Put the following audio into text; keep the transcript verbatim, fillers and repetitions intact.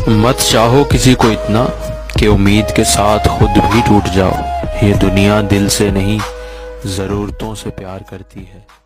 मत चाहो किसी को इतना कि उम्मीद के साथ खुद भी टूट जाओ। ये दुनिया दिल से नहीं ज़रूरतों से प्यार करती है।